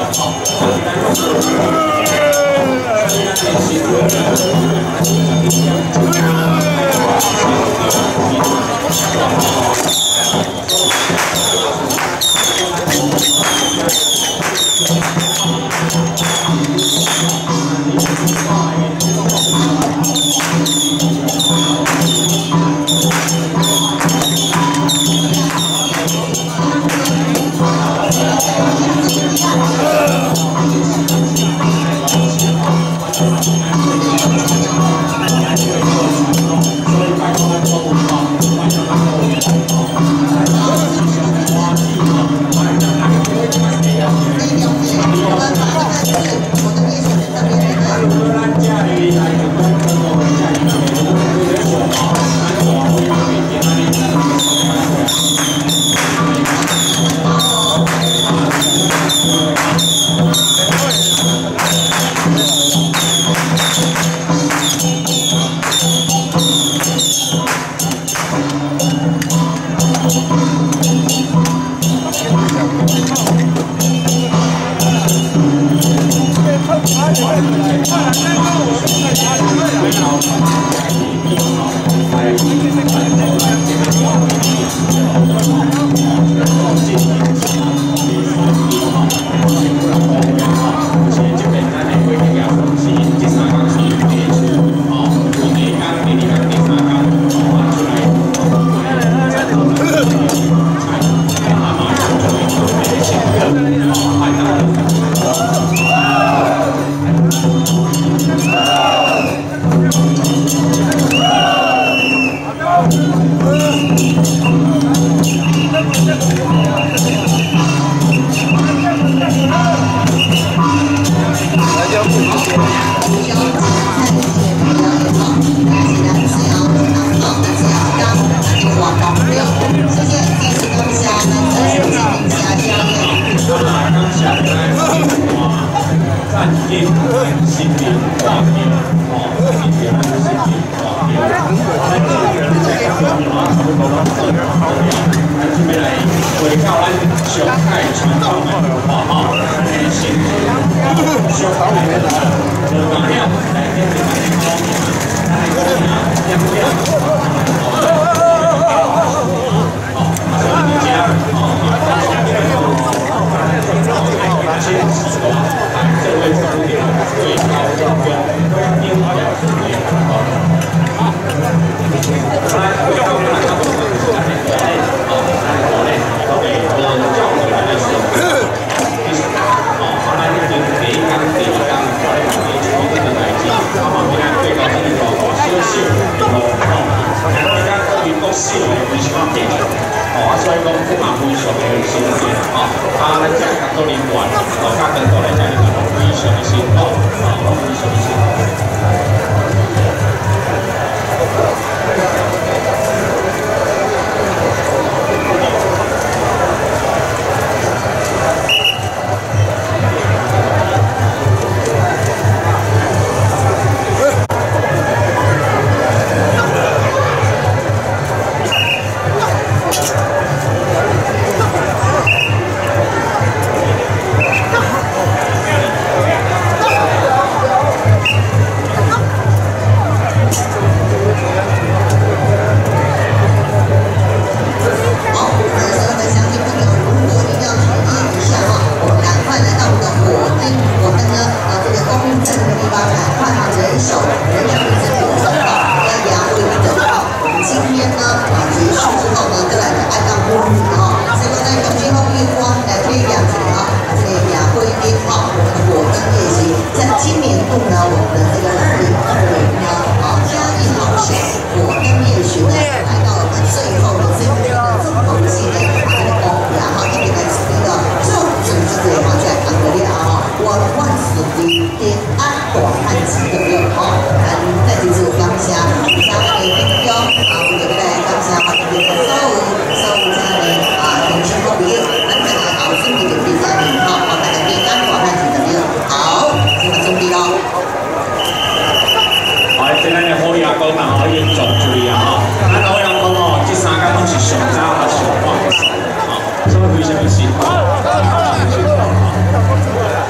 所以非常的辛苦。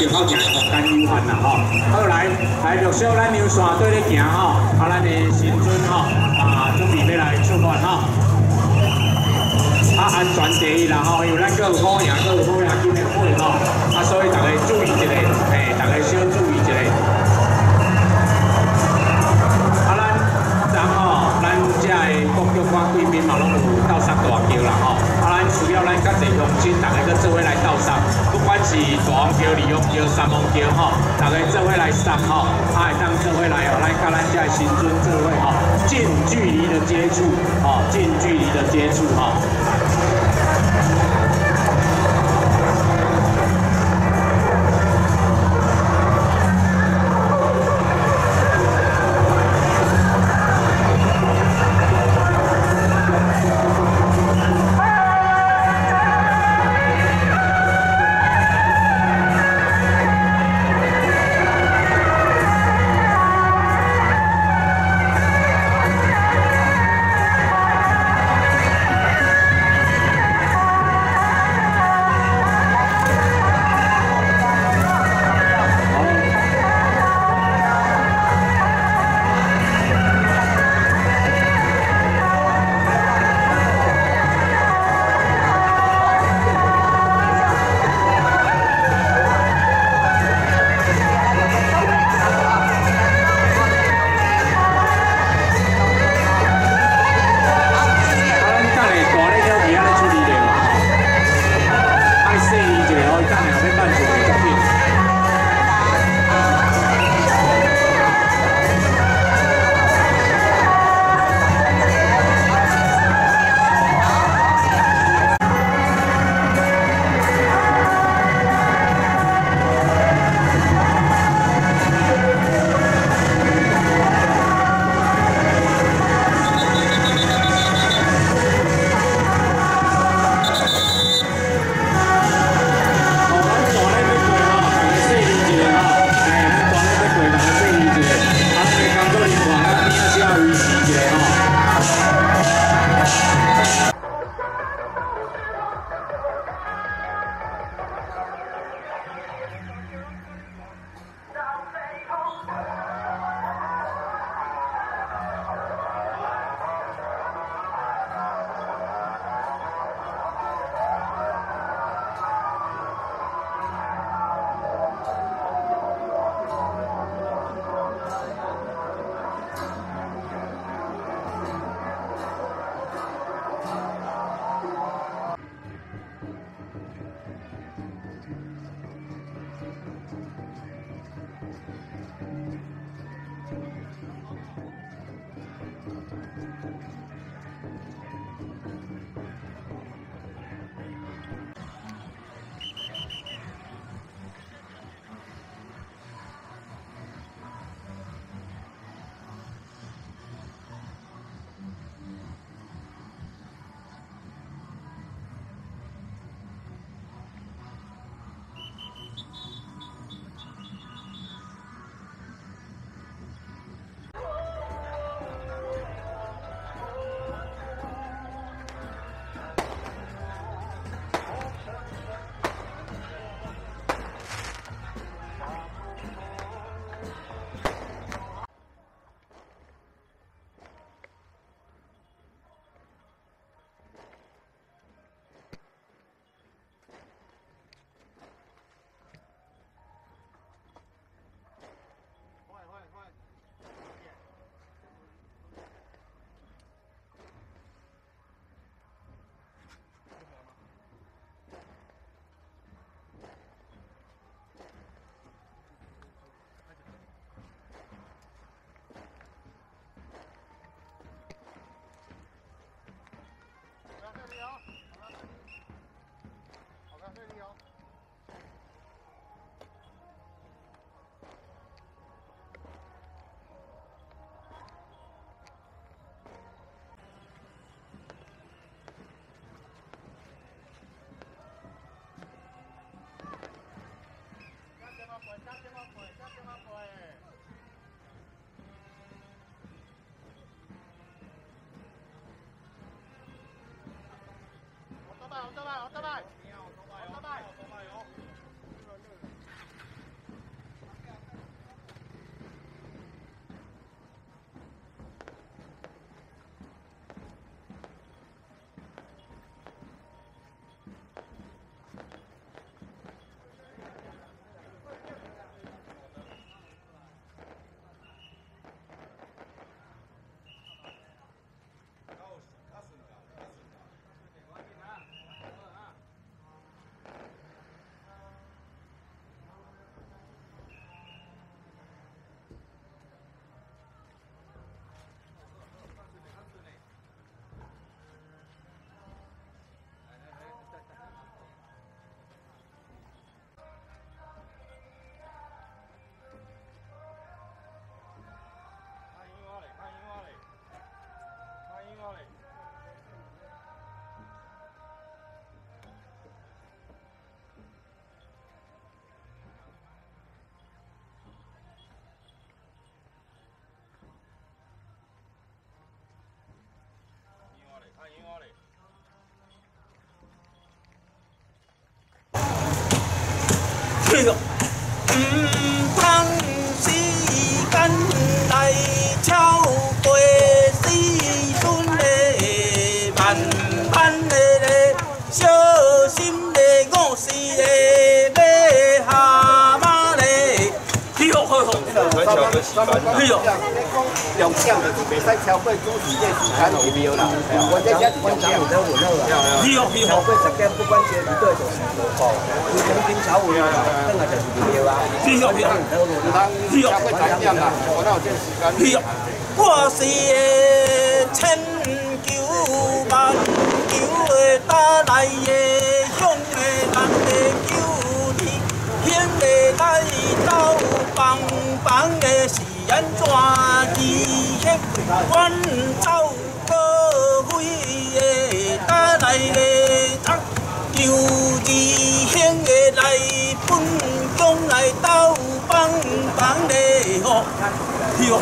就好行哦，干油饭啦吼。好来，陆续咱牛线对咧行吼，咱的新村吼，准备要来出发吼。安全第一啦吼，因为咱各有好赢，各有好赢金的会吼，所以大家注意一下，大家小注意一下。遮个国剧馆贵宾嘛，拢有斗相大桥啦吼。咱需要咱较侪乡亲，大家做伙来斗相，不管是大王桥、二王桥、三王桥吼，大家做伙来送吼，会当做伙来哦，来甲咱遮个新村做伙吼，近距离的接触，近距离的接触吼。 奥特曼，奥特曼，奥特曼，奥特曼，奥特曼， 嘿哟，通时间来超过时阵嘞，慢慢嘞，小心嘞，我是嘞马蛤蟆嘞。嘿哟嘿哟，嘿哟。 重点就是袂使超过主持这时间入庙啦。我这些观察有得混好啊。超过10点，不管这一队就是无报。有从平超有啊，等下就是入庙啊。唔通超过10点啦，我哪有这时间？ 我是1999的打来的，向的人的救你，兄的来斗帮帮的是。 安怎义血阮走过飞的打来的tak由义兄的来本宫来斗帮帮的吼，哟。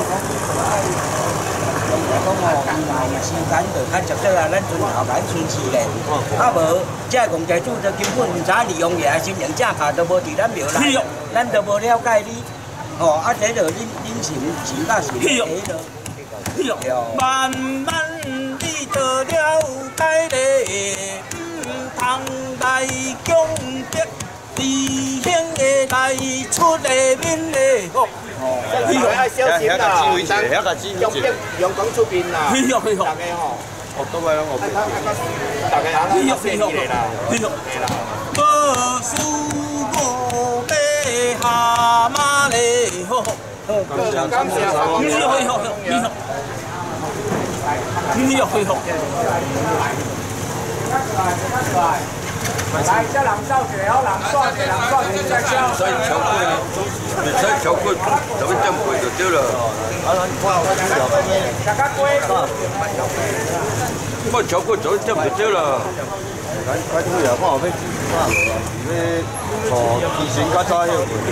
讲哦，因为时间就较接近啊，咱准后咱春市咧，啊无这公家主就根本毋知利用个心灵正下都无伫咱庙内，咱都无了解你。 哦，啊，这就恁钱甲是迄落，慢慢你就了解咧，唔通来强迫，弟兄的来出个面咧，吼。哦， 要小心啦，唔通强迫阳光出面啦，大家吼， 學到咪咯，我大家行啦，小心啲啦， 无事无马蛤蟆咧，吼。 感谢， 来，这人少一个，人耍一个，人耍一个再叫。 唔使超過11點半就對啦。 大家乖。 唔好超過11點就對啦。 快啲又幫我咩？咩坐電線加揸呢個？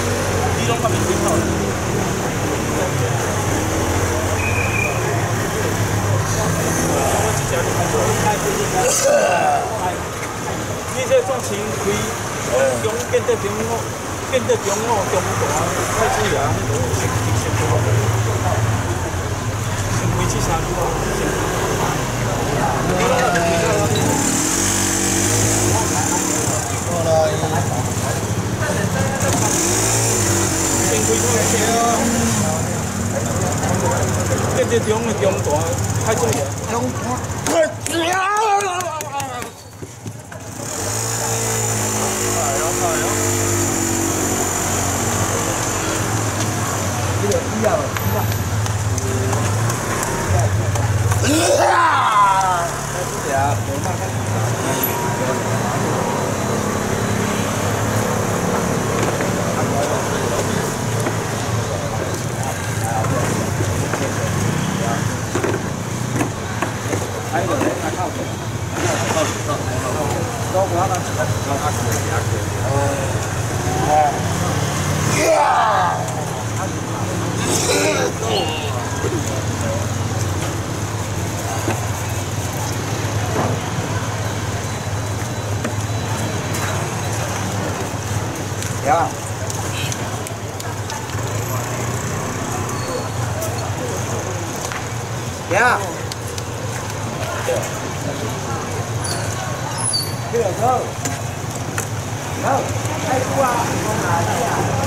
你这种情开，中建得中哦，建得中哦，中大开始啊，先开始啥先开建得中的中大开始啊，中大。 呀，呀，这个走，走，太酷啊！